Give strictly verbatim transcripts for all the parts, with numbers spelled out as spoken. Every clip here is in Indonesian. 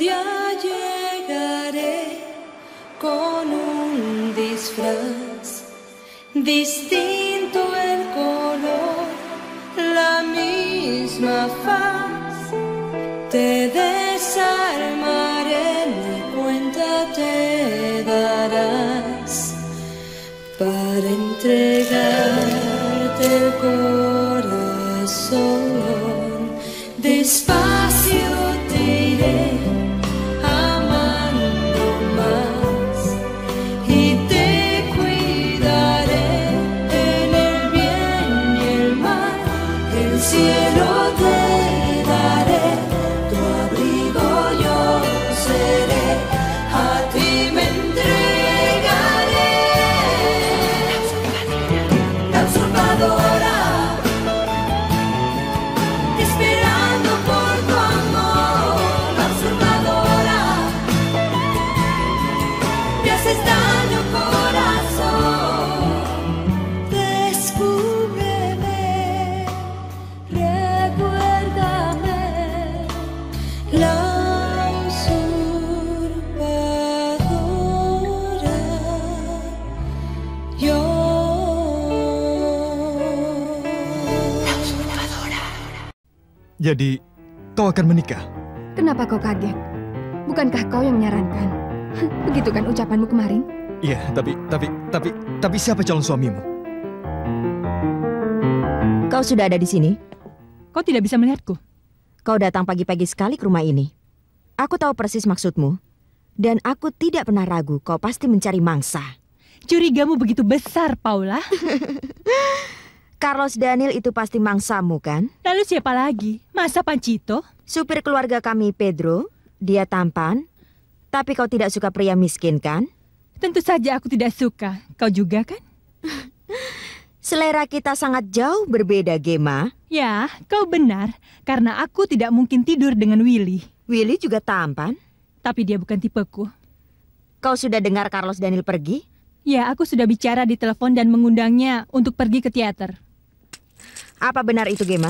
día llegaré con un disfraz distinto el color, la misma faz. Te desarmaré, ni cuenta te darás para entregarte el corazón. Despacio te iré amando más y te cuidaré en el bien y el mal. El cielo te daré, tu abrigo yo seré, a ti me entregaré. La usurpadora, esperando por tu amor. La usurpadora, me haces daño, corazón. Descúbreme, recuérdame, la usurpadora. Yo. Jadi, kau akan menikah? Kenapa kau kaget? Bukankah kau yang menyarankan? Begitu kan ucapanmu kemarin? Iya, tapi, tapi, tapi, tapi siapa calon suamimu? Kau sudah ada di sini? Kau tidak bisa melihatku. Kau datang pagi-pagi sekali ke rumah ini. Aku tahu persis maksudmu. Dan aku tidak pernah ragu kau pasti mencari mangsa. Curigamu begitu besar, Paula. Carlos Daniel itu pasti mangsamu, kan? Lalu siapa lagi? Masa Panchito? Supir keluarga kami, Pedro. Dia tampan. Tapi kau tidak suka pria miskin, kan? Tentu saja aku tidak suka. Kau juga kan? Selera kita sangat jauh berbeda, Gemma. Ya, kau benar. Karena aku tidak mungkin tidur dengan Willy. Willy juga tampan. Tapi dia bukan tipeku. Kau sudah dengar Carlos Daniel pergi? Ya, aku sudah bicara di telepon dan mengundangnya untuk pergi ke teater. Apa benar itu, Gemma?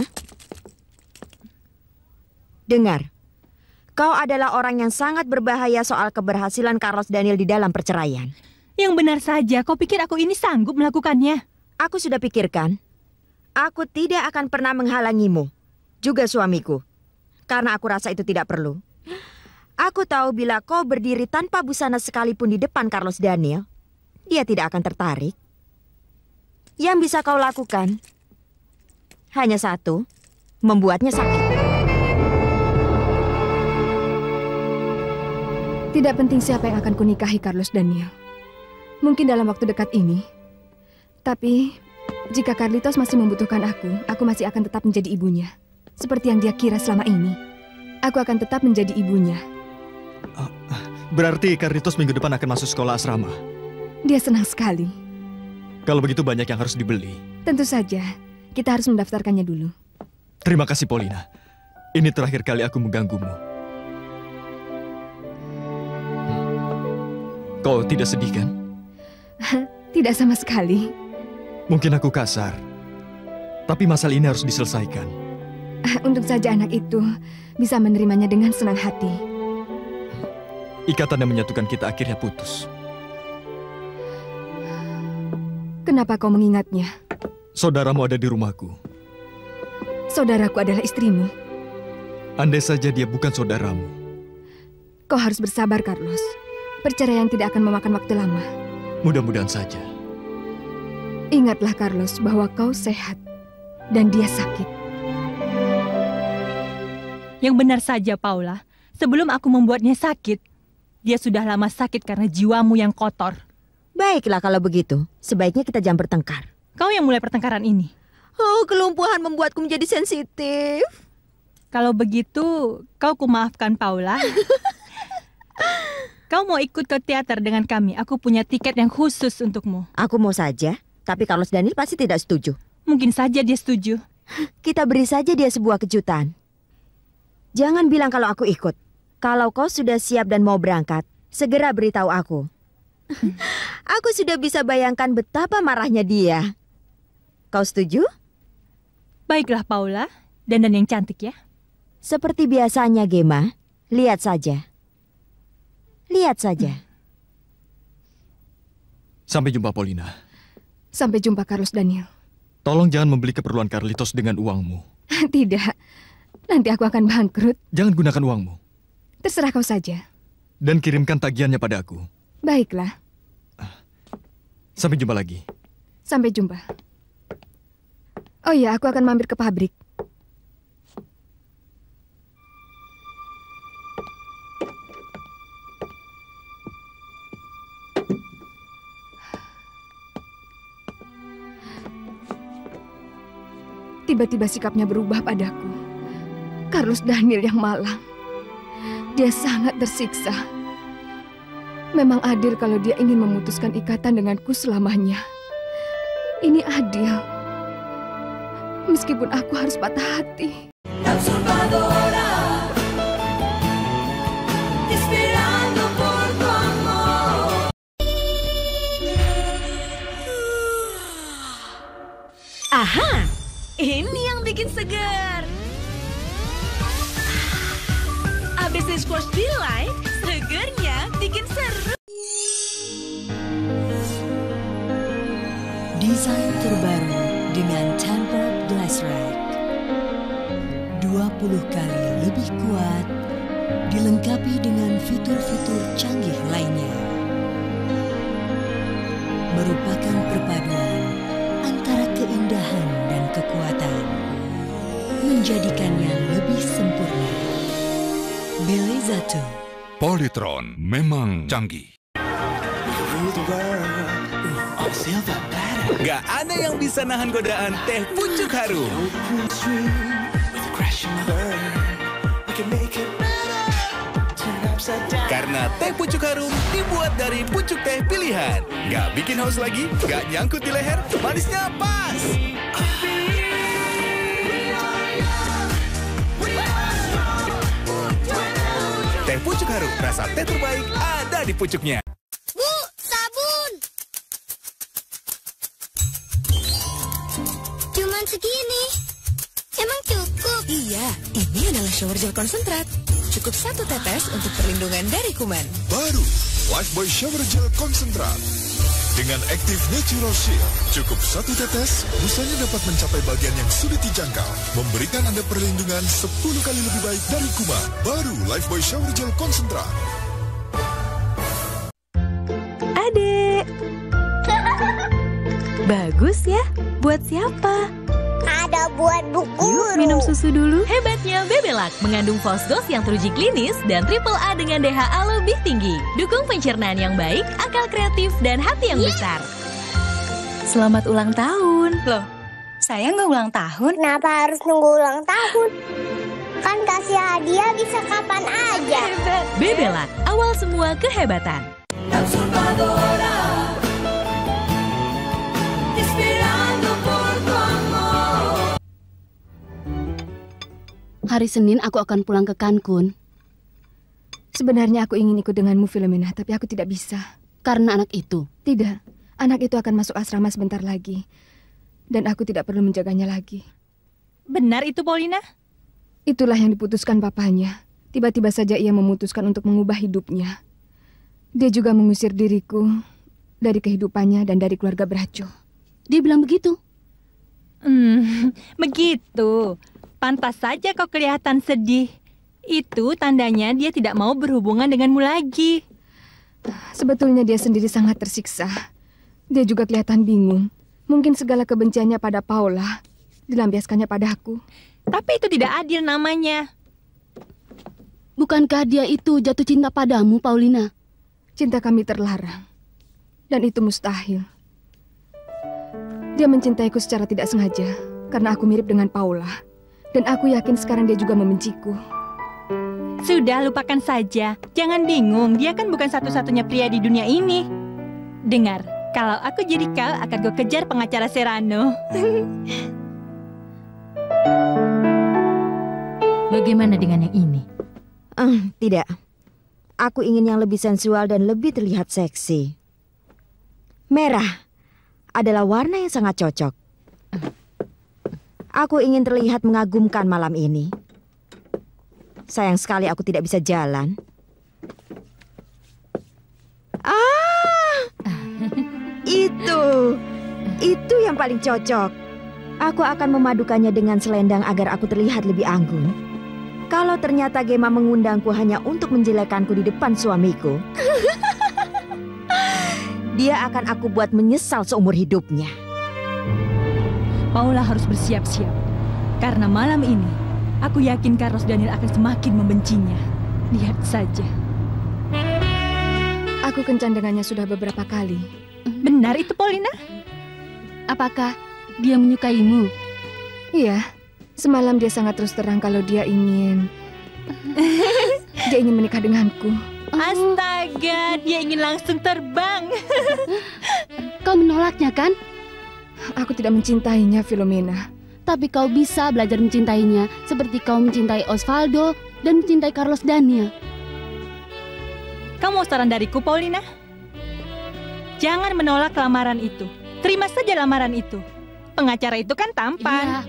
Dengar. Kau adalah orang yang sangat berbahaya soal keberhasilan Carlos Daniel di dalam perceraian. Yang benar saja, kau pikir aku ini sanggup melakukannya? Aku sudah pikirkan. Aku tidak akan pernah menghalangimu. Juga suamiku. Karena aku rasa itu tidak perlu. Aku tahu bila kau berdiri tanpa busana sekalipun di depan Carlos Daniel, dia tidak akan tertarik. Yang bisa kau lakukan hanya satu, membuatnya sakit. Tidak penting siapa yang akan kunikahi Carlos Daniel. Mungkin dalam waktu dekat ini. Tapi, jika Carlitos masih membutuhkan aku, aku masih akan tetap menjadi ibunya. Seperti yang dia kira selama ini. Aku akan tetap menjadi ibunya. Uh, berarti Carlitos minggu depan akan masuk sekolah asrama? Dia senang sekali. Kalau begitu banyak yang harus dibeli. Tentu saja. Kita harus mendaftarkannya dulu. Terima kasih, Paulina. Ini terakhir kali aku mengganggumu. Kau tidak sedih, kan? Tidak sama sekali. Mungkin aku kasar. Tapi masalah ini harus diselesaikan. Untuk saja anak itu bisa menerimanya dengan senang hati. Ikatan yang menyatukan kita akhirnya putus. Kenapa kau mengingatnya? Saudaramu ada di rumahku. Saudaraku adalah istrimu. Andai saja dia bukan saudaramu. Kau harus bersabar, Carlos. Perceraian tidak akan memakan waktu lama. Mudah-mudahan saja. Ingatlah, Carlos, bahwa kau sehat dan dia sakit. Yang benar saja, Paula. Sebelum aku membuatnya sakit, dia sudah lama sakit karena jiwamu yang kotor. Baiklah kalau begitu. Sebaiknya kita jangan bertengkar. Kau yang mulai pertengkaran ini. Oh, kelumpuhan membuatku menjadi sensitif. Kalau begitu, kau kumaafkan, Paula. Kau mau ikut ke teater dengan kami? Aku punya tiket yang khusus untukmu. Aku mau saja, tapi Carlos Daniel pasti tidak setuju. Mungkin saja dia setuju. Kita beri saja dia sebuah kejutan. Jangan bilang kalau aku ikut. Kalau kau sudah siap dan mau berangkat, segera beritahu aku. Aku sudah bisa bayangkan betapa marahnya dia. Kau setuju? Baiklah, Paula. Dandan yang cantik ya. Seperti biasanya, Gemma. Lihat saja. Lihat saja. Sampai jumpa, Paulina. Sampai jumpa, Carlos Daniel. Tolong jangan membeli keperluan Carlitos dengan uangmu. Tidak, nanti aku akan bangkrut. Jangan gunakan uangmu. Terserah kau saja. Dan kirimkan tagihannya pada aku. Baiklah. Sampai jumpa lagi. Sampai jumpa. Oh iya, aku akan mampir ke pabrik. Tiba-tiba sikapnya berubah padaku. Carlos Daniel yang malang. Dia sangat tersiksa. Memang adil kalau dia ingin memutuskan ikatan denganku selamanya. Ini adil. Meskipun aku harus patah hati. Transformadora, esperando por tu amor. Aha, ini yang bikin segar. A B C Squash Delight, segernya bikin seru. Desain terbaru dengan tempered glass rack. dua puluh kali lebih kuat, dilengkapi dengan fitur-fitur canggih lainnya. Merupakan perpaduan antara keindahan dan kekuatan, menjadikannya lebih sempurna. Belezato. Polytron memang canggih. Gak ada yang bisa nahan godaan teh pucuk harum. Karena teh pucuk harum dibuat dari pucuk teh pilihan. Gak bikin haus lagi, gak nyangkut di leher, manisnya pas. Teh pucuk harum, rasa teh terbaik ada di pucuknya. Bu, sabun. Cuman segini. Emang cukup? Iya, ini adalah shower gel konsentrat. Cukup satu tetes untuk perlindungan dari kuman. Baru Lifebuoy Shower Gel Konsentrat dengan Active Natural Shield. Cukup satu tetes, busanya dapat mencapai bagian yang sulit dijangkau, memberikan Anda perlindungan sepuluh kali lebih baik dari kuman. Baru Lifebuoy Shower Gel Konsentrat. Adek. Bagus ya. Buat siapa? Ada buat bu guru. Yuk minum susu dulu. Hebatnya Bebelac mengandung fosdos yang teruji klinis dan triple A dengan D H A lebih tinggi. Dukung pencernaan yang baik, akal kreatif, dan hati yang besar. Selamat ulang tahun. Loh, saya nggak ulang tahun. Kenapa harus nunggu ulang tahun? Kan kasih hadiah bisa kapan aja. Bebelac, awal semua kehebatan. Transformadora, esperando por tu amor. Hari Senin aku akan pulang ke Cancun. Sebenarnya aku ingin ikut denganmu, Filomena, tapi aku tidak bisa. Karena anak itu? Tidak, anak itu akan masuk asrama sebentar lagi. Dan aku tidak perlu menjaganya lagi. Benar itu, Paulina? Itulah yang diputuskan papanya. Tiba-tiba saja ia memutuskan untuk mengubah hidupnya. Dia juga mengusir diriku dari kehidupannya dan dari keluarga Braco. Dia bilang begitu? Hmm, begitu. Pantas saja kau kelihatan sedih. Itu tandanya dia tidak mau berhubungan denganmu lagi. Sebetulnya dia sendiri sangat tersiksa. Dia juga kelihatan bingung. Mungkin segala kebenciannya pada Paula dilampiaskannya padaku. Tapi itu tidak adil namanya. Bukankah dia itu jatuh cinta padamu, Paulina? Cinta kami terlarang. Dan itu mustahil. Dia mencintaiku secara tidak sengaja karena aku mirip dengan Paula. Dan aku yakin sekarang dia juga membenciku. Sudah, lupakan saja. Jangan bingung, dia kan bukan satu-satunya pria di dunia ini. Dengar, kalau aku jadi kau, akan gue kejar pengacara Serrano. Bagaimana dengan yang ini? Uh, tidak. Aku ingin yang lebih sensual dan lebih terlihat seksi. Merah adalah warna yang sangat cocok. Aku ingin terlihat mengagumkan malam ini. Sayang sekali aku tidak bisa jalan. Itu, itu yang paling cocok. Aku akan memadukannya dengan selendang agar aku terlihat lebih anggun. Kalau ternyata Gemma mengundangku hanya untuk menjelekanku di depan suamiku, dia akan aku buat menyesal seumur hidupnya. Paula harus bersiap-siap. Karena malam ini, aku yakin Carlos Daniel akan semakin membencinya. Lihat saja. Aku kencan dengannya sudah beberapa kali. Benar itu, Paulina? Apakah dia menyukaimu? Iya, semalam dia sangat terus terang kalau dia ingin... dia ingin menikah denganku. Astaga, dia ingin langsung terbang. Kau menolaknya kan? Aku tidak mencintainya, Filomena. Tapi kau bisa belajar mencintainya seperti kau mencintai Osvaldo dan mencintai Carlos Daniel. Kamu mau saran dariku, Paulina? Jangan menolak lamaran itu. Terima saja lamaran itu. Pengacara itu kan tampan. Iya.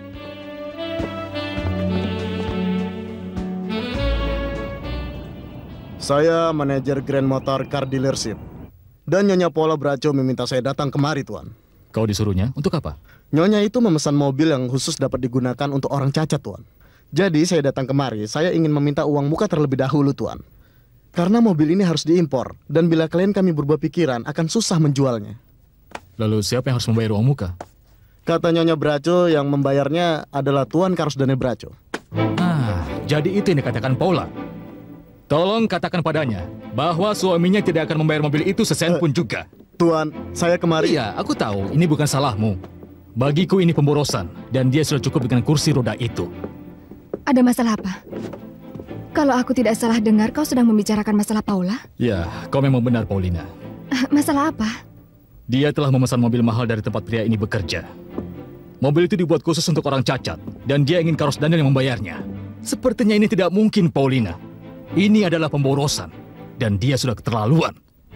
Saya manajer Grand Motor Car Dealership. Dan Nyonya Paula Bracho meminta saya datang kemari, Tuan. Kau disuruhnya? Untuk apa? Nyonya itu memesan mobil yang khusus dapat digunakan untuk orang cacat, Tuan. Jadi saya datang kemari, saya ingin meminta uang muka terlebih dahulu, Tuan. Karena mobil ini harus diimpor, dan bila klien kami berubah pikiran, akan susah menjualnya. Lalu siapa yang harus membayar uang muka? Kata Nyonya Bracho, yang membayarnya adalah Tuan Carlos Daniel Bracho. Ah, jadi itu yang dikatakan Paula. Tolong katakan padanya bahwa suaminya tidak akan membayar mobil itu sesen pun juga. Tuan, saya kemari... Iya, aku tahu ini bukan salahmu. Bagiku ini pemborosan, dan dia sudah cukup dengan kursi roda itu. Ada masalah apa? Kalau aku tidak salah dengar, kau sedang membicarakan masalah Paula? Ya, kau memang benar, Paulina. Masalah apa? Dia telah memesan mobil mahal dari tempat pria ini bekerja. Mobil itu dibuat khusus untuk orang cacat, dan dia ingin Carlos Daniel yang membayarnya. Sepertinya ini tidak mungkin, Paulina. Ini adalah pemborosan, dan dia sudah keterlaluan.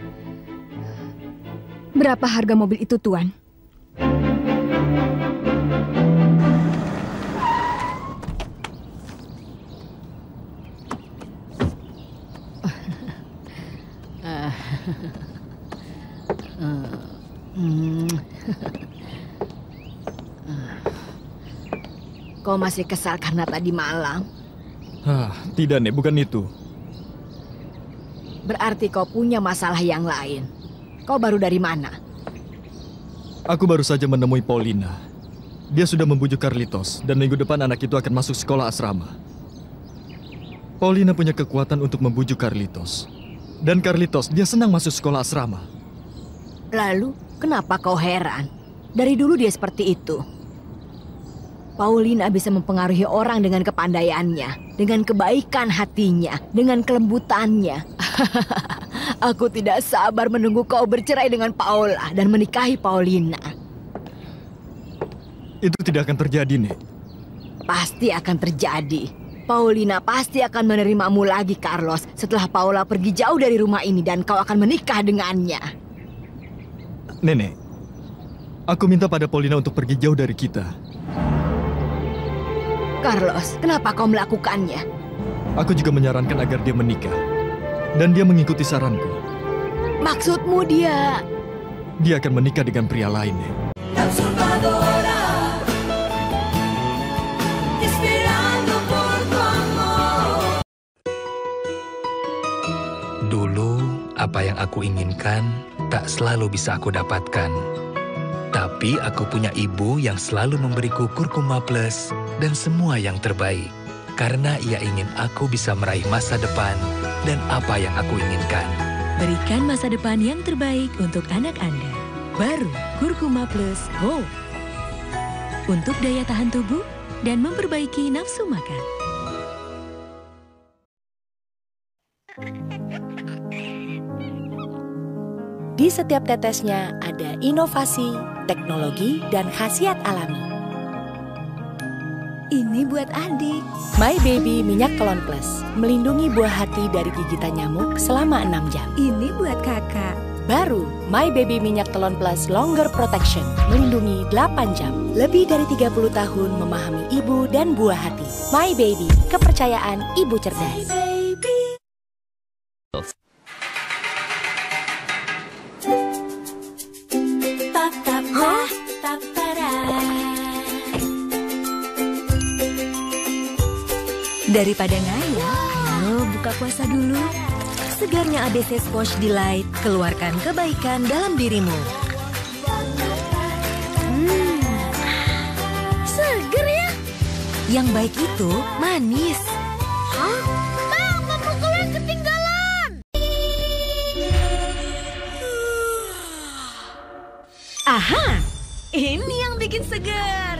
Berapa harga mobil itu, Tuan? Kau masih kesal karena tadi malam? Ah, tidak, Nek, bukan itu. Berarti kau punya masalah yang lain. Kau baru dari mana? Aku baru saja menemui Paulina. Dia sudah membujuk Carlitos, dan minggu depan anak itu akan masuk sekolah asrama. Paulina punya kekuatan untuk membujuk Carlitos. Dan Carlitos, dia senang masuk sekolah asrama. Lalu, kenapa kau heran? Dari dulu dia seperti itu. Paulina bisa mempengaruhi orang dengan kepandaiannya, dengan kebaikan hatinya, dengan kelembutannya. Aku tidak sabar menunggu kau bercerai dengan Paula dan menikahi Paulina. Itu tidak akan terjadi, Nek. Pasti akan terjadi. Paulina pasti akan menerimamu lagi, Carlos, setelah Paula pergi jauh dari rumah ini dan kau akan menikah dengannya. Nenek, aku minta pada Paulina untuk pergi jauh dari kita. Carlos, kenapa kau melakukannya? Aku juga menyarankan agar dia menikah. Dan dia mengikuti saranku. Maksudmu dia... Dia akan menikah dengan pria lain, Nek. Dulu, apa yang aku inginkan tak selalu bisa aku dapatkan. Tapi aku punya ibu yang selalu memberiku Kurkuma Plus dan semua yang terbaik. Karena ia ingin aku bisa meraih masa depan dan apa yang aku inginkan. Berikan masa depan yang terbaik untuk anak Anda. Baru Kurkuma Plus Hope. Untuk daya tahan tubuh dan memperbaiki nafsu makan. Di setiap tetesnya ada inovasi, teknologi, dan khasiat alami. Ini buat adik. My Baby Minyak Telon Plus melindungi buah hati dari gigitan nyamuk selama enam jam. Ini buat kakak. Baru My Baby Minyak Telon Plus Longer Protection melindungi delapan jam. Lebih dari tiga puluh tahun memahami ibu dan buah hati. My Baby, kepercayaan ibu cerdas. My Baby. Daripada ngayal, ayo buka puasa dulu. Segarnya A B C Squash Delight, keluarkan kebaikan dalam dirimu. Hmm, seger ya? Yang baik itu manis. Hah? Bang, pemukulan ketinggalan! Aha, ini yang bikin segar.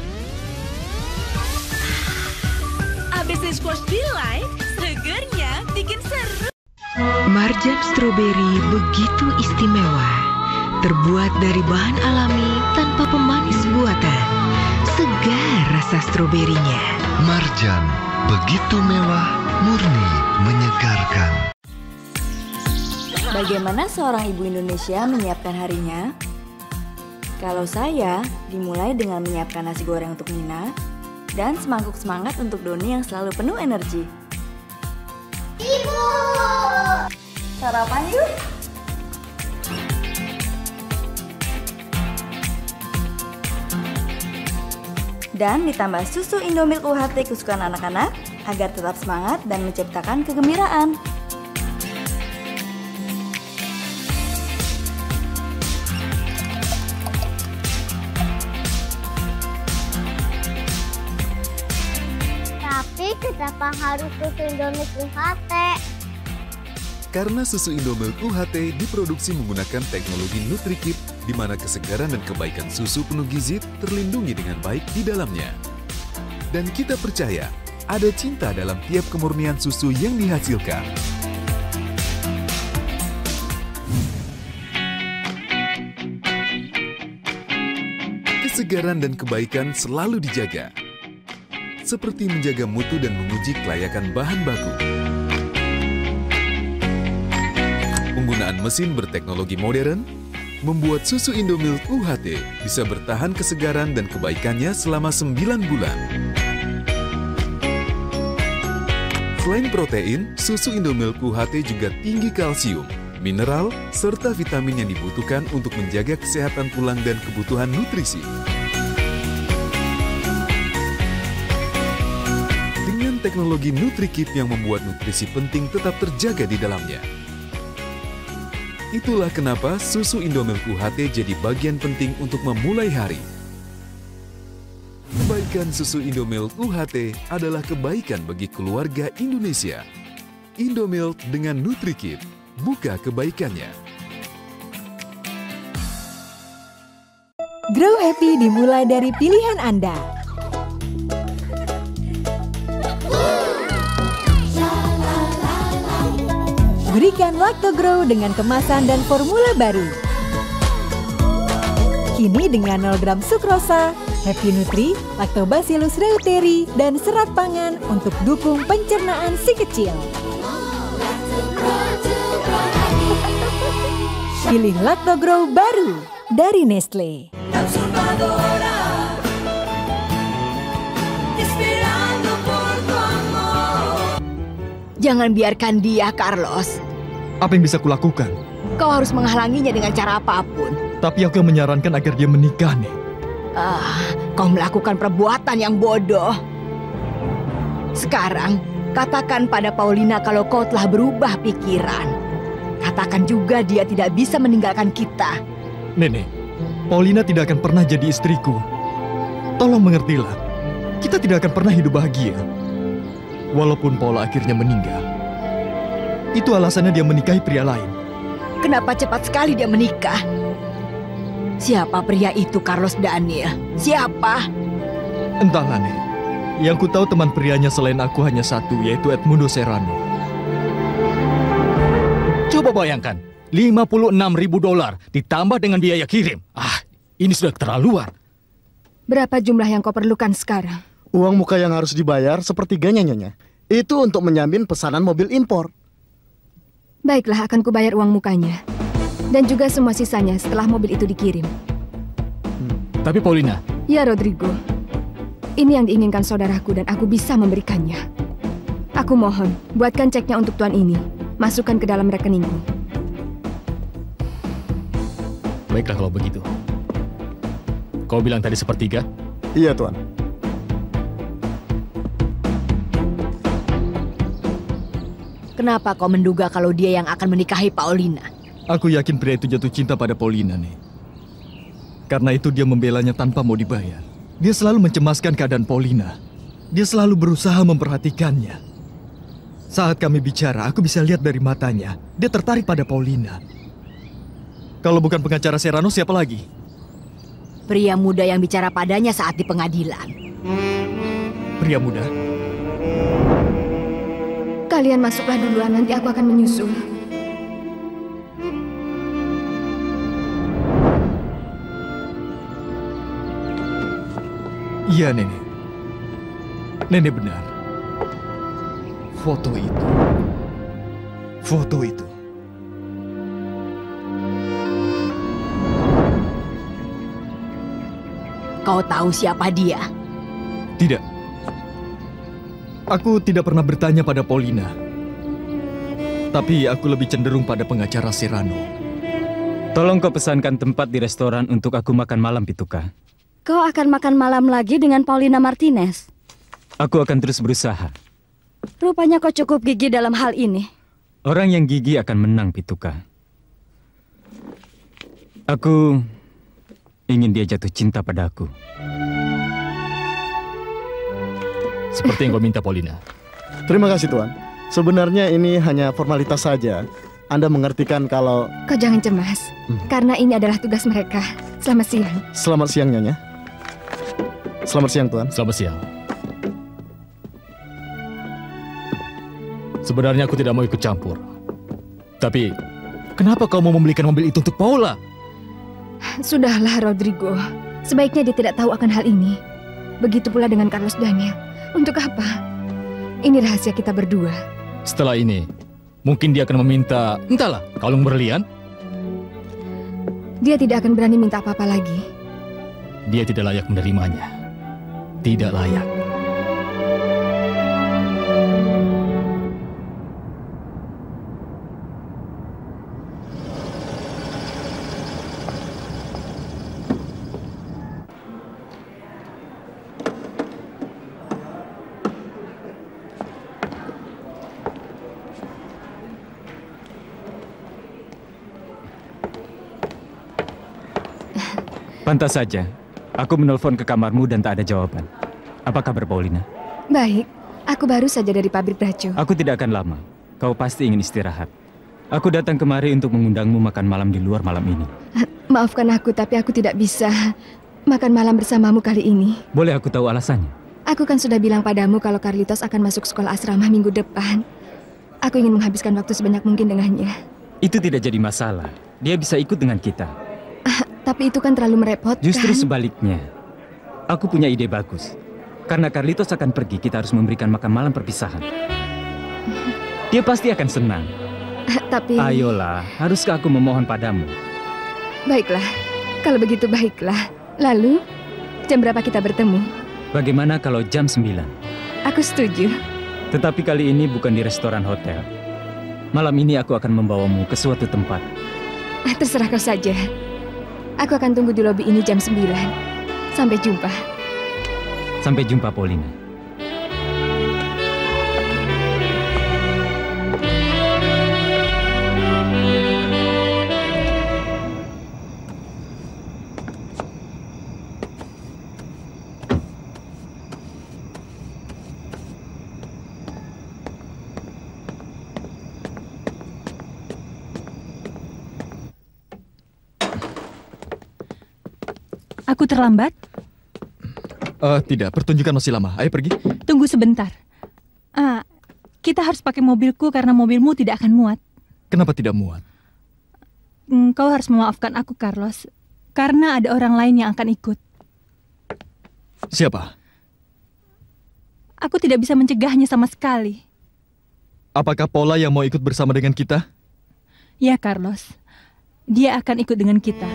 A B C Squash Delight, segernya bikin seru. Marjan stroberi begitu istimewa, terbuat dari bahan alami tanpa pemanis buatan. Segar rasa stroberinya. Marjan, begitu mewah, murni menyegarkan. Bagaimana seorang ibu Indonesia menyiapkan harinya? Kalau saya, dimulai dengan menyiapkan nasi goreng untuk Nina dan semangkuk semangat untuk Doni yang selalu penuh energi. Ibu! Sarapan yuk! Dan ditambah susu Indomilk U H T kesukaan anak-anak agar tetap semangat dan menciptakan kegembiraan. Tapi kenapa harus susu Indomilk U H T? Karena susu Indomilk U H T diproduksi menggunakan teknologi NutriKeep, di mana kesegaran dan kebaikan susu penuh gizi terlindungi dengan baik di dalamnya. Dan kita percaya, ada cinta dalam tiap kemurnian susu yang dihasilkan. Kesegaran dan kebaikan selalu dijaga, seperti menjaga mutu dan menguji kelayakan bahan baku. Penggunaan mesin berteknologi modern membuat susu Indomilk U H T bisa bertahan kesegaran dan kebaikannya selama sembilan bulan. Selain protein, susu Indomilk U H T juga tinggi kalsium, mineral, serta vitamin yang dibutuhkan untuk menjaga kesehatan tulang dan kebutuhan nutrisi. Dengan teknologi NutriKeep yang membuat nutrisi penting tetap terjaga di dalamnya. Itulah kenapa susu Indomilk U H T jadi bagian penting untuk memulai hari. Kebaikan susu Indomilk U H T adalah kebaikan bagi keluarga Indonesia. Indomilk dengan NutriKeep, buka kebaikannya. Grow Happy dimulai dari pilihan Anda. Berikan Lactogrow dengan kemasan dan formula baru. Kini dengan nol gram sukrosa, Happy Nutri, Lactobacillus reuteri, dan serat pangan untuk dukung pencernaan si kecil. Pilih Lactogrow baru dari Nestle. Jangan biarkan dia, Carlos. Apa yang bisa kulakukan? Kau harus menghalanginya dengan cara apapun. Tapi aku yang menyarankan agar dia menikah, nih. Ah, kau melakukan perbuatan yang bodoh. Sekarang, katakan pada Paulina kalau kau telah berubah pikiran. Katakan juga dia tidak bisa meninggalkan kita. Nenek, Paulina tidak akan pernah jadi istriku. Tolong mengertilah, kita tidak akan pernah hidup bahagia. Walaupun Paula akhirnya meninggal. Itu alasannya dia menikahi pria lain. Kenapa cepat sekali dia menikah? Siapa pria itu, Carlos Daniel? Siapa? Entahlah, Nek. Yang ku tahu teman prianya selain aku hanya satu, yaitu Edmundo Serrano. Coba bayangkan, lima puluh enam ribu dolar ditambah dengan biaya kirim. Ah, ini sudah keterlaluan. Berapa jumlah yang kau perlukan sekarang? Uang muka yang harus dibayar sepertiganya, Nyonya. Itu untuk menjamin pesanan mobil impor. Baiklah, akan kubayar uang mukanya. Dan juga semua sisanya setelah mobil itu dikirim. Hmm. Tapi Paulina... Ya, Rodrigo. Ini yang diinginkan saudaraku dan aku bisa memberikannya. Aku mohon, buatkan ceknya untuk tuan ini. Masukkan ke dalam rekeningku. Baiklah kalau begitu. Kau bilang tadi sepertiga? Iya, Tuan. Kenapa kau menduga kalau dia yang akan menikahi Paulina? Aku yakin pria itu jatuh cinta pada Paulina, nih. Karena itu dia membelanya tanpa mau dibayar. Dia selalu mencemaskan keadaan Paulina. Dia selalu berusaha memperhatikannya. Saat kami bicara, aku bisa lihat dari matanya. Dia tertarik pada Paulina. Kalau bukan pengacara Serrano, siapa lagi? Pria muda yang bicara padanya saat di pengadilan. Pria muda? Kalian masuklah duluan, nanti aku akan menyusul. Iya, Nenek. Nenek benar. Foto itu. Foto itu. Kau tahu siapa dia? Tidak. Aku tidak pernah bertanya pada Paulina. Tapi aku lebih cenderung pada pengacara Serrano. Tolong kau pesankan tempat di restoran untuk aku makan malam, Pituka. Kau akan makan malam lagi dengan Paulina Martinez? Aku akan terus berusaha. Rupanya kau cukup gigih dalam hal ini. Orang yang gigih akan menang, Pituka. Aku ingin dia jatuh cinta padaku. Seperti yang kau minta, Paulina. Terima kasih, Tuan. Sebenarnya ini hanya formalitas saja. Anda mengertikan kalau... Kau jangan cemas, hmm. karena ini adalah tugas mereka. Selamat siang. Selamat siang, Nyonya. Selamat siang, Tuan. Selamat siang. Sebenarnya aku tidak mau ikut campur. Tapi, kenapa kau mau membelikan mobil itu untuk Paula? Sudahlah, Rodrigo. Sebaiknya dia tidak tahu akan hal ini. Begitu pula dengan Carlos Daniel. Untuk apa? Ini rahasia kita berdua. Setelah ini, mungkin dia akan meminta, entahlah, kalung berlian. Dia tidak akan berani minta apa-apa lagi. Dia tidak layak menerimanya. Tidak layak. Pantas saja. Aku menelpon ke kamarmu dan tak ada jawaban. Apa kabar, Paulina? Baik. Aku baru saja dari pabrik baju. Aku tidak akan lama. Kau pasti ingin istirahat. Aku datang kemari untuk mengundangmu makan malam di luar malam ini. Maafkan aku, tapi aku tidak bisa makan malam bersamamu kali ini. Boleh aku tahu alasannya? Aku kan sudah bilang padamu kalau Carlitos akan masuk sekolah asrama minggu depan. Aku ingin menghabiskan waktu sebanyak mungkin dengannya. Itu tidak jadi masalah. Dia bisa ikut dengan kita. Tapi itu kan terlalu merepotkan. Justru sebaliknya. Aku punya ide bagus. Karena Carlitos akan pergi, kita harus memberikan makan malam perpisahan. Dia pasti akan senang. Tapi... Ayolah, haruskah aku memohon padamu? Baiklah, kalau begitu baiklah. Lalu, jam berapa kita bertemu? Bagaimana kalau jam sembilan? Aku setuju. Tetapi kali ini bukan di restoran hotel. Malam ini aku akan membawamu ke suatu tempat. Terserah kau saja. Aku akan tunggu di lobi ini jam sembilan. Sampai jumpa. Sampai jumpa, Paulina. Aku terlambat? Uh, tidak, pertunjukan masih lama. Ayo pergi. Tunggu sebentar. Ah, kita harus pakai mobilku karena mobilmu tidak akan muat. Kenapa tidak muat? Kau harus memaafkan aku, Carlos. Karena ada orang lain yang akan ikut. Siapa? Aku tidak bisa mencegahnya sama sekali. Apakah Paula yang mau ikut bersama dengan kita? Ya, Carlos. Dia akan ikut dengan kita.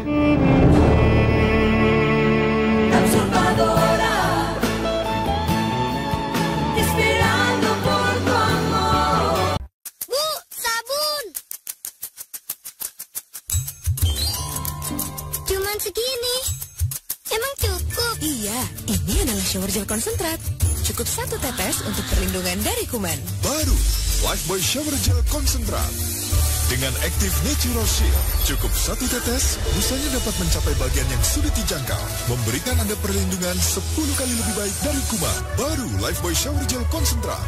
Segini. Emang cukup? Iya, ini adalah shower gel konsentrat. Cukup satu tetes untuk perlindungan dari kuman. Baru Lifebuoy Shower Gel Konsentrat. Dengan Active Natural Shield, cukup satu tetes, busanya dapat mencapai bagian yang sulit dijangkau, memberikan Anda perlindungan sepuluh kali lebih baik dari kuman. Baru Lifebuoy Shower Gel Konsentrat.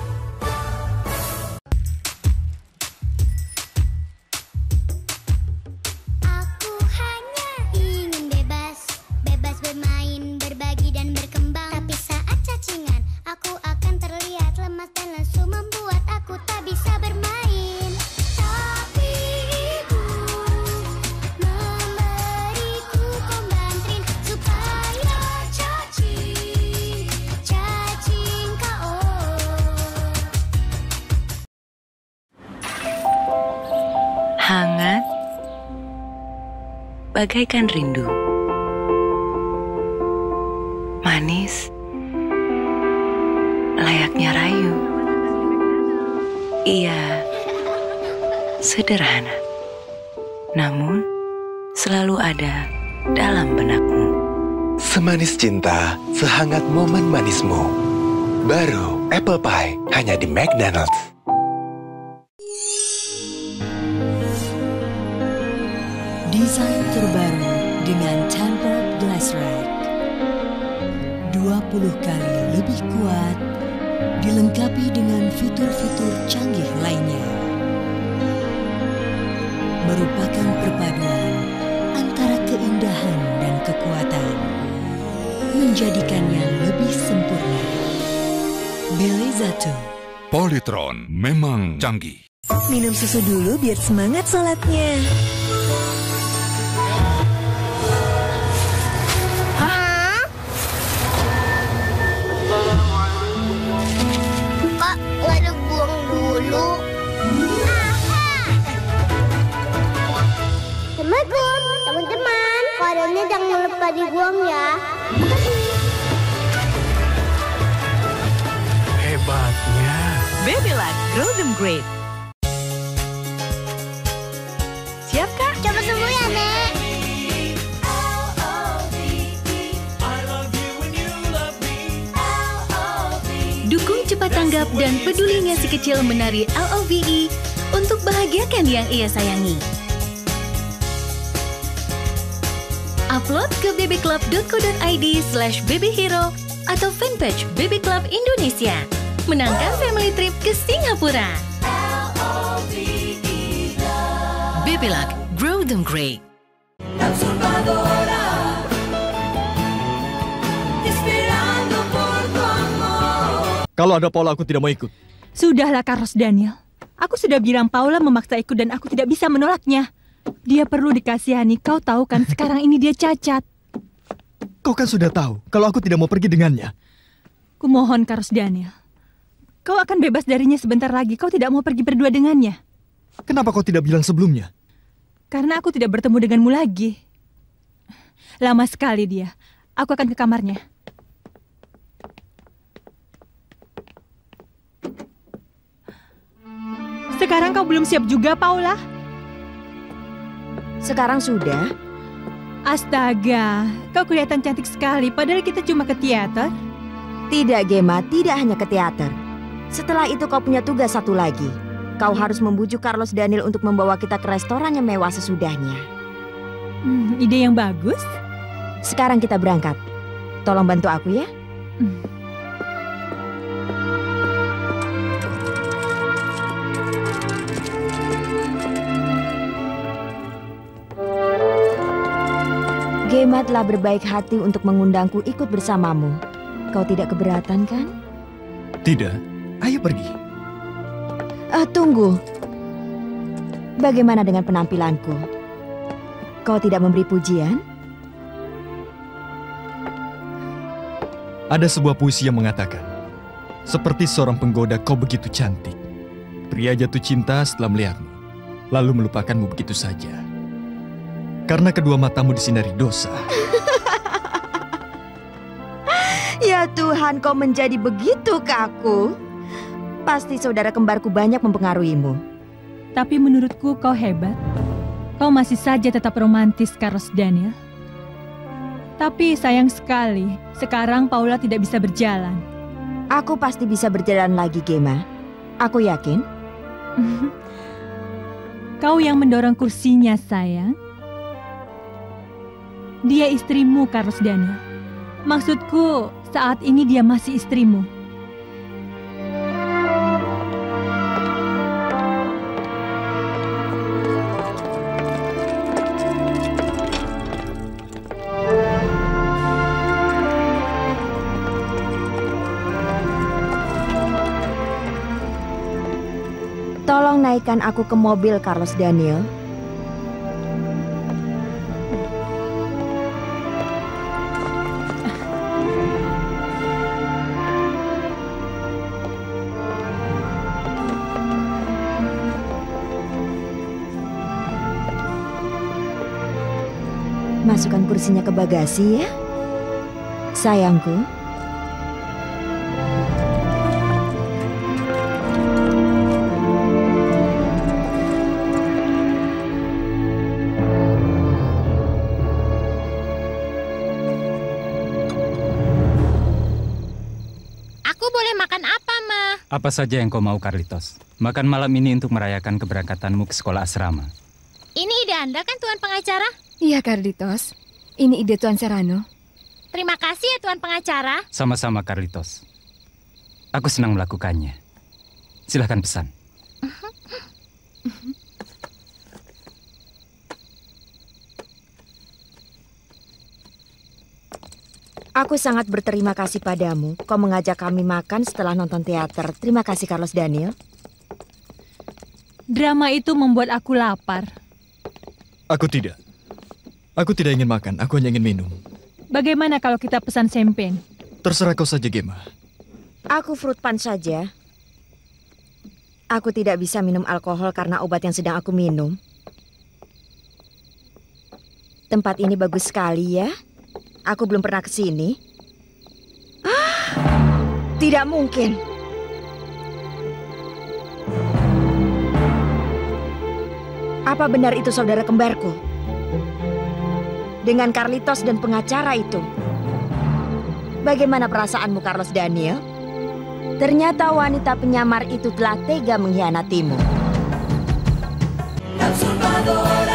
Hangat, bagaikan rindu. Manis, layaknya rayu. Ia sederhana, namun selalu ada dalam benakmu. Semanis cinta, sehangat momen manismu. Baru Apple Pie, hanya di McDonald's. Desain terbaru dengan tempered glass rack. dua puluh kali lebih kuat, dilengkapi dengan fitur-fitur canggih lainnya. Merupakan perpaduan antara keindahan dan kekuatan, menjadikannya lebih sempurna. Belezato. Polytron memang canggih. Minum susu dulu biar semangat sholatnya. Assalamualaikum, teman-teman. Korannya jangan lupa dibuang ya. Hebatnya. Babyluck Grow Them Great. Siap, Kak? Coba sembuh ya, Nek. Dukung cepat tanggap dan pedulinya si kecil menari L O V E untuk bahagiakan yang ia sayangi. Upload ke babyclub dot co dot i d slash babyhero atau fanpage Baby Club Indonesia. Menangkan family trip ke Singapura. Babyluck, grow them great. Kalau ada Paula, aku tidak mau ikut. Sudahlah, Carlos Daniel. Aku sudah bilang Paula memaksa ikut dan aku tidak bisa menolaknya. Dia perlu dikasihani, kau tahu kan sekarang ini dia cacat. Kau kan sudah tahu kalau aku tidak mau pergi dengannya. Kumohon, Carlos Daniel. Kau akan bebas darinya sebentar lagi, kau tidak mau pergi berdua dengannya. Kenapa kau tidak bilang sebelumnya? Karena aku tidak bertemu denganmu lagi. Lama sekali dia. Aku akan ke kamarnya. Sekarang kau belum siap juga, Paula? Sekarang sudah. Astaga, kau kelihatan cantik sekali, padahal kita cuma ke teater. Tidak, Gemma, tidak hanya ke teater. Setelah itu kau punya tugas satu lagi. Kau harus membujuk Carlos Daniel untuk membawa kita ke restoran yang mewah sesudahnya. Hmm, ide yang bagus. Sekarang kita berangkat. Tolong bantu aku ya. Hmm. Gemma telah berbaik hati untuk mengundangku ikut bersamamu. Kau tidak keberatan, kan? Tidak. Ayo pergi. Uh, tunggu. Bagaimana dengan penampilanku? Kau tidak memberi pujian? Ada sebuah puisi yang mengatakan, seperti seorang penggoda kau begitu cantik. Pria jatuh cinta setelah melihatmu, lalu melupakanmu begitu saja. Karena kedua matamu disinari dosa. Ya Tuhan, kau menjadi begitu ke aku. Pasti saudara kembarku banyak mempengaruhimu. Tapi menurutku kau hebat. Kau masih saja tetap romantis, Carlos Daniel. Tapi sayang sekali, sekarang Paula tidak bisa berjalan. Aku pasti bisa berjalan lagi, Gemma. Aku yakin. Kau yang mendorong kursinya, sayang. Dia istrimu, Carlos Daniel. Maksudku, saat ini dia masih istrimu. Tolong naikkan aku ke mobil, Carlos Daniel. Masukkan kursinya ke bagasi ya, sayangku. Apa saja yang kau mau, Carlitos. Makan malam ini untuk merayakan keberangkatanmu ke sekolah asrama. Ini ide Anda kan, Tuan Pengacara? Iya, Carlitos. Ini ide Tuan Serrano. Terima kasih ya, Tuan Pengacara. Sama-sama, Carlitos. Aku senang melakukannya. Silahkan pesan. Aku sangat berterima kasih padamu. Kau mengajak kami makan setelah nonton teater. Terima kasih, Carlos Daniel. Drama itu membuat aku lapar. Aku tidak. Aku tidak ingin makan, aku hanya ingin minum. Bagaimana kalau kita pesan champagne? Terserah kau saja, Gemma. Aku fruit punch saja. Aku tidak bisa minum alkohol karena obat yang sedang aku minum. Tempat ini bagus sekali ya. Aku belum pernah ke sini. Ah, tidak mungkin. Apa benar itu saudara kembarku? Dengan Carlitos dan pengacara itu. Bagaimana perasaanmu, Carlos Daniel? Ternyata wanita penyamar itu telah tega mengkhianatimu.